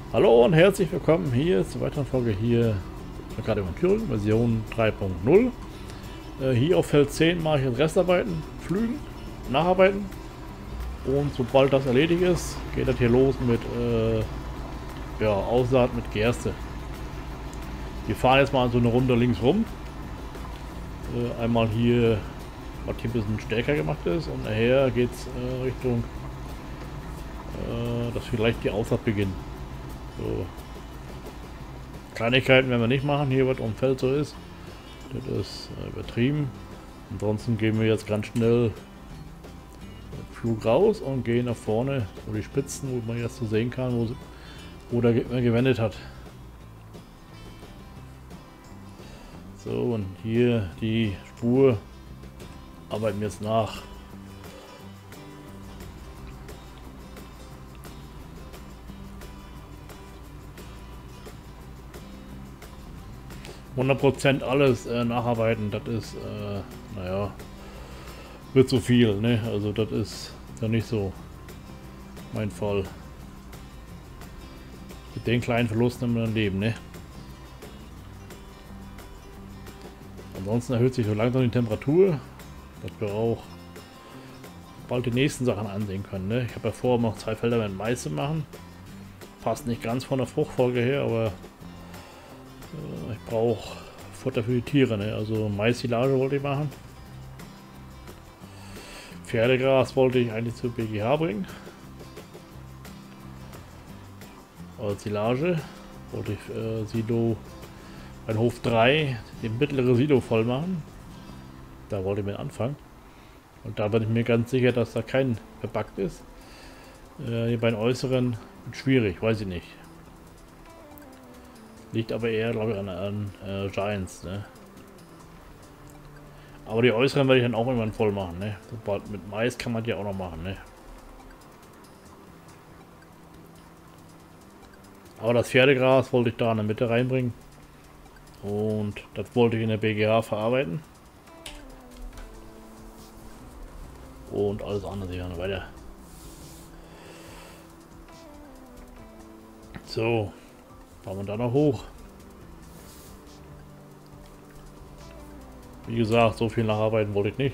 Hallo und herzlich willkommen hier zur weiteren Folge hier gerade in Thüringen, Version 3.0. Hier auf Feld 10 mache ich jetzt Restarbeiten, Pflügen, Nacharbeiten und sobald das erledigt ist, geht das hier los mit Aussaat mit Gerste. Wir fahren jetzt mal so eine Runde links rum. Einmal hier, was hier ein bisschen stärker gemacht ist, und nachher geht es Richtung, dass vielleicht die Aussaat beginnt. So. Kleinigkeiten werden wir nicht machen, hier was um Feld so ist. Das ist übertrieben. Ansonsten gehen wir jetzt ganz schnell Flug raus und gehen nach vorne, wo die Spitzen, wo man jetzt so sehen kann, wo der Gegner gewendet hat. So, und hier die Spur arbeiten wir jetzt nach. %100% alles nacharbeiten, das ist, naja, wird zu viel, ne? Also das ist ja nicht so mein Fall. Mit den kleinen Verlusten im Leben, ne? Ansonsten erhöht sich so langsam die Temperatur, dass wir auch bald die nächsten Sachen ansehen können, ne? Ich habe ja vor, noch 2 Felder mit Mais zu machen. Passt nicht ganz von der Fruchtfolge her, aber ich brauche Futter für die Tiere, ne? Also Mais-Silage wollte ich machen. Pferdegras wollte ich eigentlich zur BGH bringen. Als Silage wollte ich Silo, ein Hof 3, den mittlere Silo voll machen. Da wollte ich mit anfangen. Und da bin ich mir ganz sicher, dass da kein verbuggt ist. Hier bei den äußeren wird schwierig, weiß ich nicht. Liegt aber eher, glaube ich, an Giants, ne? Aber die äußeren werde ich dann auch irgendwann voll machen, ne? Sobald mit Mais kann man die auch noch machen, ne? Aber das Pferdegras wollte ich da in der Mitte reinbringen. Und das wollte ich in der BGH verarbeiten. Und alles andere hier weiter. So. Fahren wir da noch hoch. Wie gesagt, so viel nacharbeiten wollte ich nicht.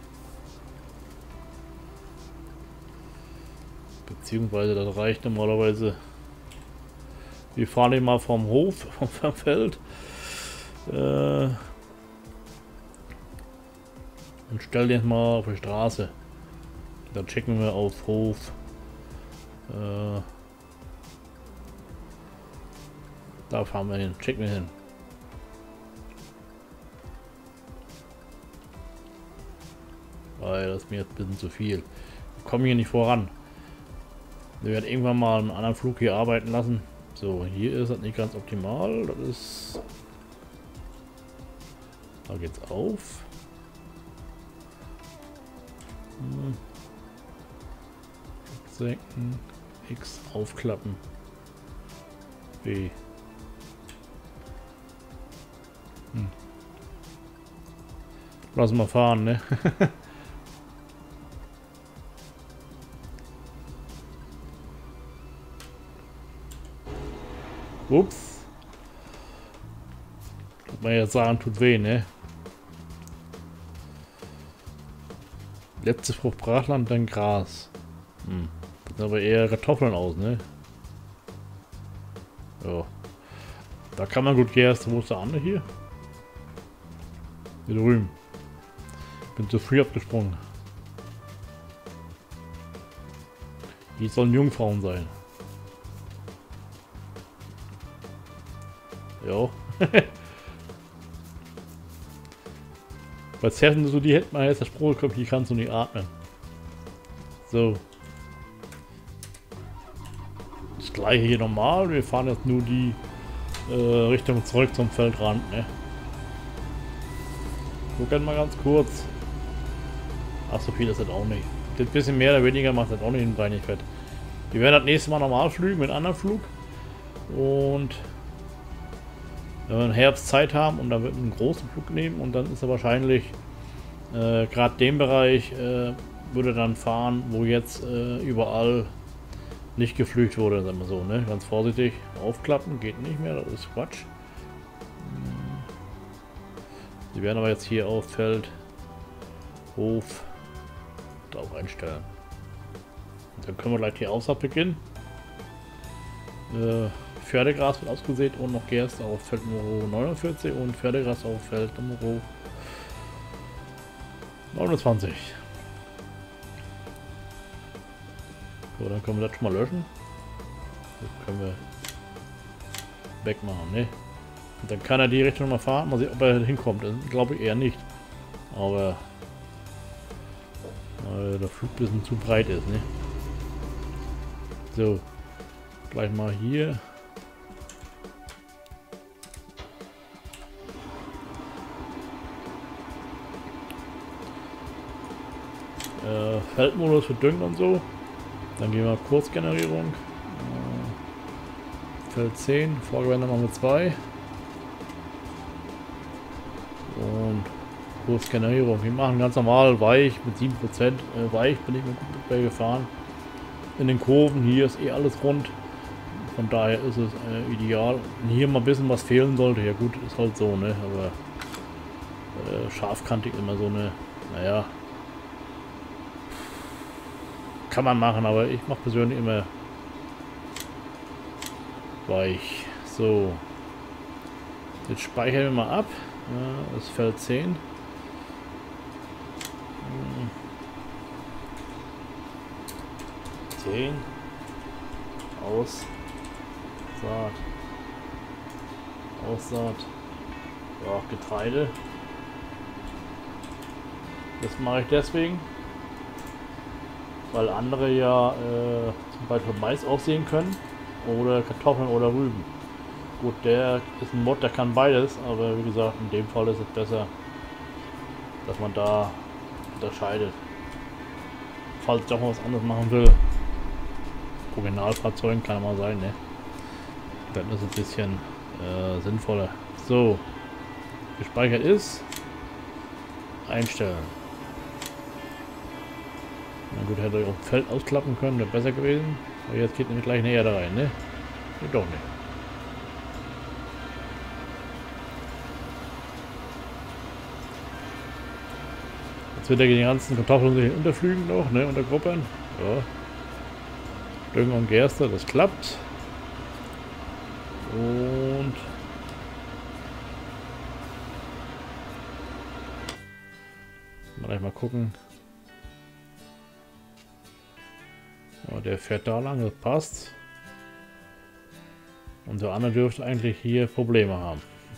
Beziehungsweise das reicht normalerweise. Wir fahren hier mal vom Hof, vom Feld. Und stellen den mal auf die Straße. Dann checken wir auf Hof. Da fahren wir hin, checken wir hin. Weil das ist mir jetzt ein bisschen zu viel. Wir kommen hier nicht voran. Wir werden irgendwann mal einen anderen Flug hier arbeiten lassen. So, hier ist das nicht ganz optimal. Das ist... Da geht's auf. Senken. X aufklappen. B. Lass mal fahren, ne? Ups. Kann man jetzt sagen, tut weh, ne? Letzte Frucht Brachland, dann Gras. Das sieht aber eher Kartoffeln aus, ne? Ja. Da kann man gut Gerste. Wo ist der andere hier? Hier drüben. Bin zu früh abgesprungen. Die sollen Jungfrauen sein. Ja. Bei Zerren so, die hätten man jetzt der Spruch gekommen, hier kannst du nicht atmen. So. Das gleiche hier normal. Wir fahren jetzt nur die Richtung zurück zum Feldrand, ne? Gucken mal ganz kurz. Ach, so viel ist das auch nicht. Ein bisschen mehr oder weniger macht das auch nicht in Reinigkeit. Wir werden das nächste Mal normal flügen mit einem anderen Flug. Und wenn wir im Herbst Zeit haben und dann wird einen großen Flug nehmen und dann ist er wahrscheinlich gerade den Bereich würde dann fahren, wo jetzt überall nicht gepflügt wurde, sagen wir so, ne? Ganz vorsichtig. Aufklappen geht nicht mehr, das ist Quatsch. Sie werden aber jetzt hier auf Feld, Hof, drauf einstellen. Und dann können wir gleich die Aussaat beginnen. Pferdegras wird ausgesät und noch Gerste auf Feld Nummer 49 und Pferdegras auf Feld Nummer 29. So, dann können wir das schon mal löschen. Das können wir wegmachen, ne? Und dann kann er die Richtung mal fahren, mal sehen, ob er hinkommt. Glaube ich eher nicht. Aber der Flug ein bisschen zu breit ist, ne? So, gleich mal hier. Feldmodus für Düngen und so. Dann gehen wir Kurzgenerierung. Feld 10, Vorgewende machen wir 2. Und Kurzgenerierung. Wir machen ganz normal weich mit 7%. Weich bin ich mit gut bei gefahren. In den Kurven, hier ist eh alles rund. Von daher ist es ideal. Und hier mal ein bisschen was fehlen sollte. Ja gut, ist halt so, ne? Aber scharfkantig immer so eine, naja. Kann man machen, aber ich mache persönlich immer weich. So. Jetzt speichern wir mal ab. Ja, das Feld 10. Aussaat. Aussaat. Ja, Getreide. Das mache ich deswegen, weil andere ja zum Beispiel Mais aussehen können oder Kartoffeln oder Rüben. Gut, der ist ein Mod, der kann beides, aber wie gesagt, in dem Fall ist es besser, dass man da unterscheidet. Falls ich doch mal was anderes machen will, Originalfahrzeugen kann mal sein, ne? Dann ist es ein bisschen sinnvoller. So, gespeichert ist, einstellen. Na gut, hätte ich auch Feld ausklappen können, wäre besser gewesen. Aber jetzt geht nämlich gleich eine Erde rein, ne? Geht doch nicht. Jetzt wird er die ganzen Kartoffeln sich unterflügen noch, ne? Untergruppern. Ja. Düngen und Gerste, das klappt. Und mal mal gucken. Ja, der fährt da lang, das passt. Und der andere dürfte eigentlich hier Probleme haben.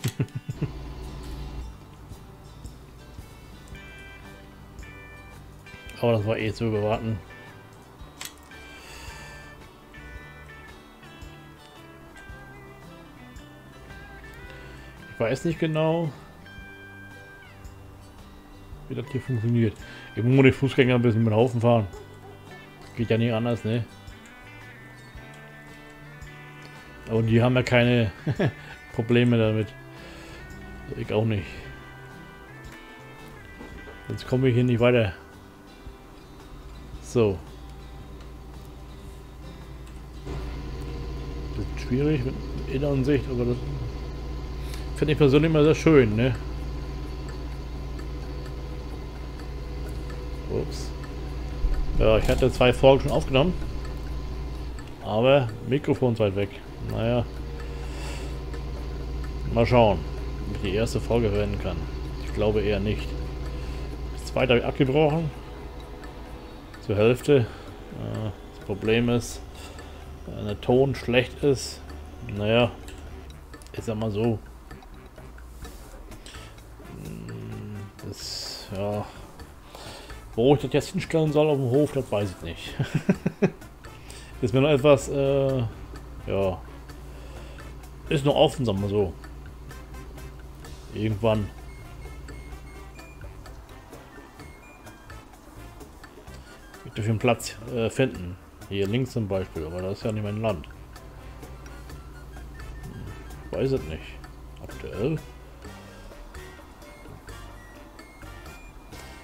Aber das war eh zu überwarten. Ich weiß nicht genau, wie das hier funktioniert. Ich muss die Fußgänger ein bisschen mit Haufen fahren. Geht ja nicht anders, ne? Aber die haben ja keine Probleme damit. Ich auch nicht. Jetzt komme ich hier nicht weiter. So. Das ist schwierig mit Innenansicht, aber das finde ich persönlich immer sehr schön, ne? Ups. Ja, ich hatte 2 Folgen schon aufgenommen. Aber Mikrofon ist weit weg. Naja. Mal schauen, ob ich die erste Folge hören kann. Ich glaube eher nicht. Das zweite habe ich abgebrochen. Zur Hälfte. Das Problem ist, wenn der Ton schlecht ist. Naja. Ich sag mal so. Das, ja. Wo ich das jetzt hinstellen soll auf dem Hof, das weiß ich nicht. Ist mir noch etwas, ja, ist noch offen, sagen wir so. Irgendwann. Ich dürfte einen Platz finden. Hier links zum Beispiel, aber das ist ja nicht mein Land. Weiß es nicht. Aktuell.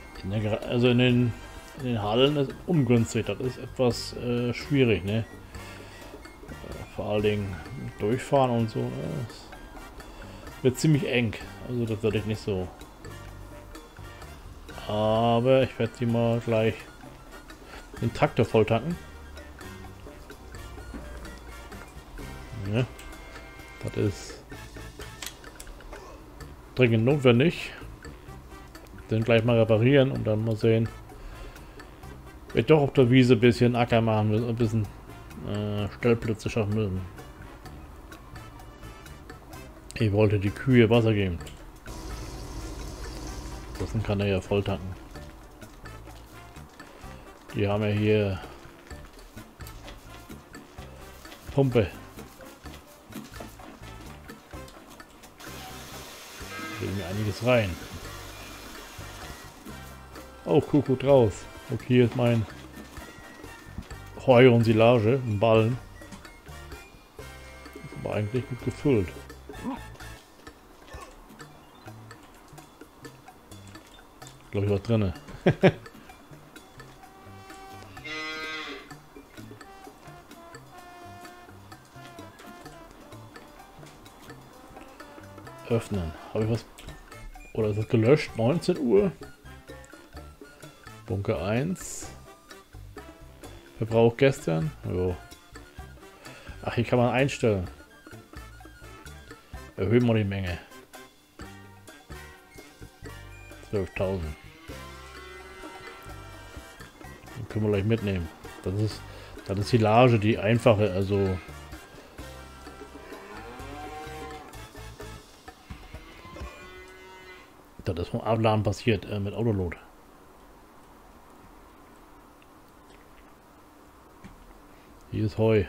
Also in den Hallen ist ungünstig, das ist etwas schwierig, ne? vor allen Dingen durchfahren und so. Das wird ziemlich eng. Also das werde ich nicht so. Aber ich werde sie mal gleich den Traktor voll tanken. Ja, das ist dringend notwendig. Den gleich mal reparieren und dann mal sehen. Ich doch auf der Wiese ein bisschen Acker machen müssen, ein bisschen Stellplätze schaffen müssen. Ich wollte die Kühe Wasser geben. Das kann er ja voll tanken. Die haben ja hier Pumpe. Da geht mir einiges rein. Oh, Kuckuck raus. Okay, hier ist mein Heu und Silage, ein Ballen. Ist aber eigentlich gut gefüllt. Glaube ich was drinne. Öffnen. Habe ich was? Oder ist es gelöscht? 19 Uhr. Bunker 1. Verbrauch gestern. Jo. Ach, hier kann man einstellen. Erhöhen wir die Menge. 12.000. Den können wir gleich mitnehmen. Das ist Silage, die einfache, also das ist vom Abladen passiert mit Autoload. Hier ist Heu.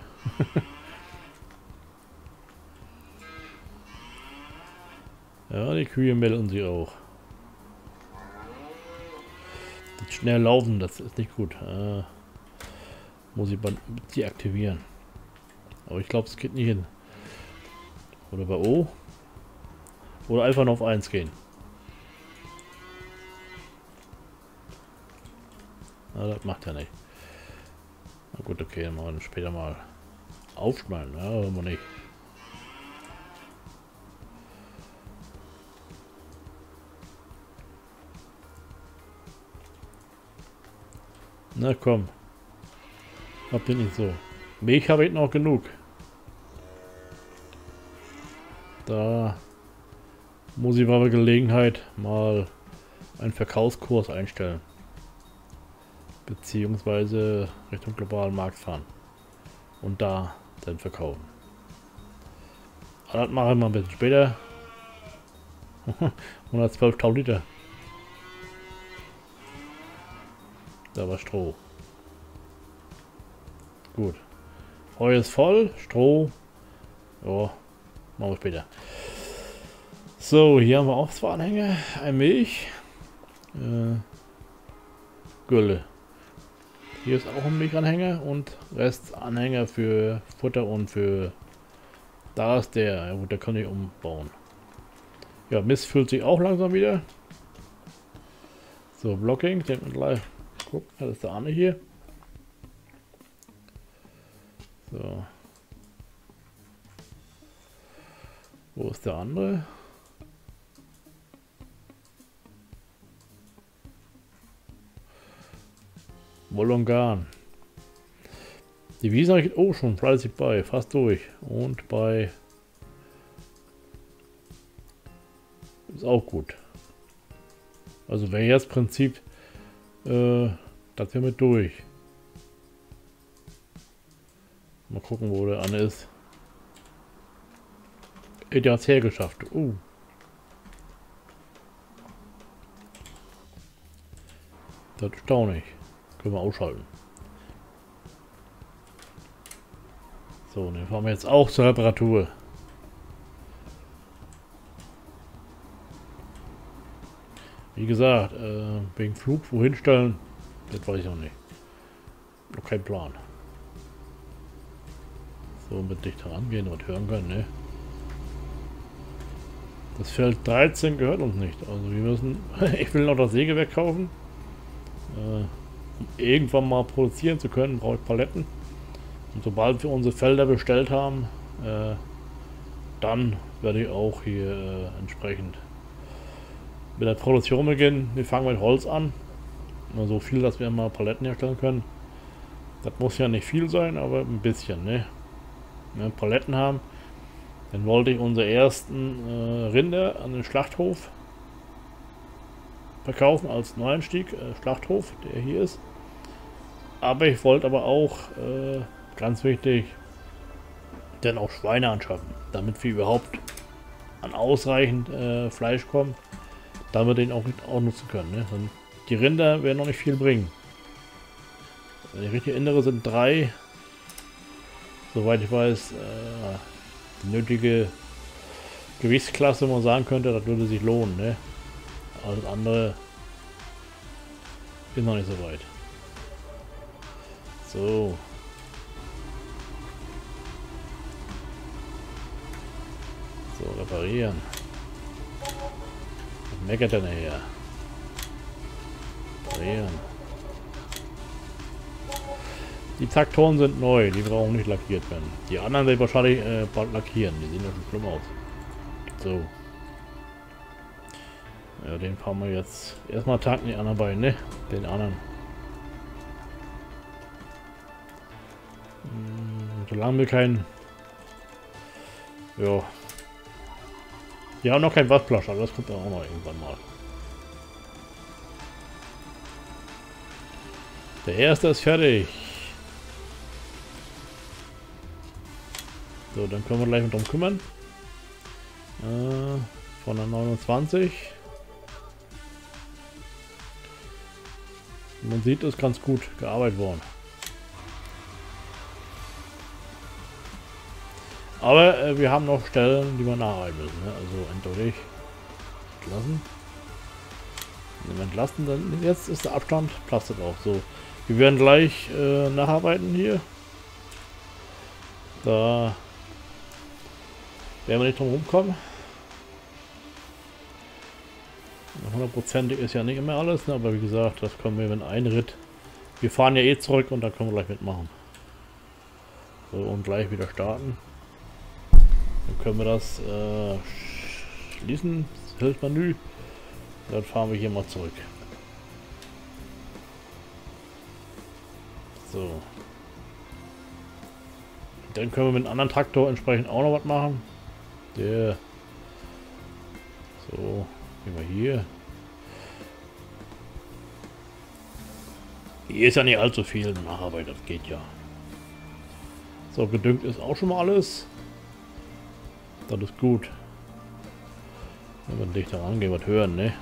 Ja, die Kühe melden sich auch. Das schnell laufen, das ist nicht gut. Muss ich deaktivieren. Aber ich glaube, es geht nicht hin. Oder bei O. Oder einfach nur auf 1 gehen. Na, das macht er nicht. Na gut, okay, dann machen wir später mal aufschneiden. Ja, aber nicht. Na komm. Hab ich nicht so. Milch habe ich noch genug. Da muss ich bei Gelegenheit mal einen Verkaufskurs einstellen. Beziehungsweise Richtung globalen Markt fahren. Und da dann verkaufen. Aber das mache ich mal ein bisschen später. 112.000 Liter. Da war Stroh. Gut. Heu ist voll. Stroh. Ja, machen wir später. So, hier haben wir auch zwei Anhänger. Ein Milch. Gülle. Hier ist auch ein Milchanhänger und Restanhänger für Futter und für... Da ist der. Ja gut, der kann ich umbauen. Ja, Mist füllt sich auch langsam wieder. So, Blocking. Den gleich. Guck, das ist der Arne hier. So. Wo ist der andere? Wollongan. Die Wiese geht auch schon fleißig bei, fast durch. Und bei... Ist auch gut. Also wäre jetzt Prinzip das hier mit durch. Mal gucken, wo der Anne ist. Der hat es hergeschafft. Das ist erstaunlich. Können wir ausschalten. So, den fahren wir jetzt auch zur Reparatur. Wie gesagt, wegen Flug wohin stellen, das weiß ich noch nicht. Noch kein Plan. So, mit dicht herangehen und hören können, ne? Das Feld 13 gehört uns nicht. Also wir müssen... ich will noch das Sägewerk kaufen. Um irgendwann mal produzieren zu können, brauche ich Paletten. Und sobald wir unsere Felder bestellt haben, dann werde ich auch hier entsprechend mit der Produktion beginnen. Wir fangen mit Holz an. Nur so viel, dass wir mal Paletten herstellen können. Das muss ja nicht viel sein, aber ein bisschen, ne? Wenn wir Paletten haben, dann wollte ich unsere ersten Rinder an den Schlachthof verkaufen als Neueinstieg, Schlachthof, der hier ist. Aber ich wollte aber auch, ganz wichtig, dann auch Schweine anschaffen, damit wir überhaupt an ausreichend Fleisch kommen, damit wir den auch nutzen können. Ne? Und die Rinder werden noch nicht viel bringen. Wenn ich richtig erinnere, sind 3, soweit ich weiß, die nötige Gewichtsklasse, wo man sagen könnte, das würde sich lohnen. Ne? Alles andere ist noch nicht so weit. So. So, reparieren. Was meckert denn her? Reparieren. Die Traktoren sind neu, die brauchen nicht lackiert werden. Die anderen werden wahrscheinlich bald lackieren, die sehen ja schon schlimm aus. So. Ja, den fahren wir jetzt erstmal tanken, die anderen beiden, ne? Den anderen. Solange wir kein... Ja. Wir haben noch kein Wattflasch, aber das kommt dann auch noch irgendwann mal. Der erste ist fertig. So, dann können wir gleich mit drum kümmern. Von der 29. Man sieht, es ist ganz gut gearbeitet worden. Aber wir haben noch Stellen, die wir nacharbeiten müssen. Ne? Also eindeutig entlassen. Wenn wir entlassen, dann jetzt ist der Abstand, plastet auch so. Wir werden gleich nacharbeiten hier. Da werden wir nicht drum rumkommen. 100%ig ist ja nicht immer alles, ne? Aber wie gesagt, das können wir, wenn ein Ritt. Wir fahren ja eh zurück und da können wir gleich mitmachen. So, und gleich wieder starten. Dann können wir das schließen, das Hilfsmenü. Dann fahren wir hier mal zurück. So. Dann können wir mit einem anderen Traktor entsprechend auch noch was machen. Der. So, gehen wir hier. Hier ist ja nicht allzu viel Nacharbeit, das geht ja. So, gedüngt ist auch schon mal alles. Das ist gut. Wenn wir dichter rangehen, was hören, ne?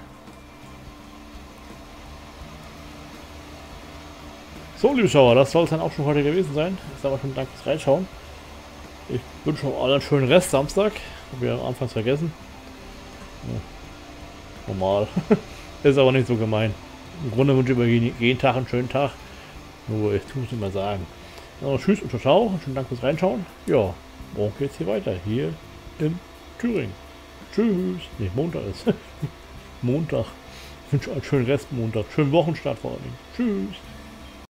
So, liebe Schauer, das soll es dann auch schon heute gewesen sein. Ich sage mal schon Dank fürs Reinschauen. Ich wünsche euch allen einen schönen Rest Samstag. Habe ich am Anfang vergessen. Ja, normal. Ist aber nicht so gemein. Im Grunde wünsche ich mir jeden Tag einen schönen Tag. Nur ich tue es nicht mehr sagen. Also, tschüss und ciao. Schönen Dank fürs Reinschauen. Ja, morgen geht's hier weiter. Hier in Thüringen. Tschüss. Nicht Montag ist. Montag. Ich wünsche euch einen schönen Rest Montag. Schönen Wochenstart vor allem. Tschüss.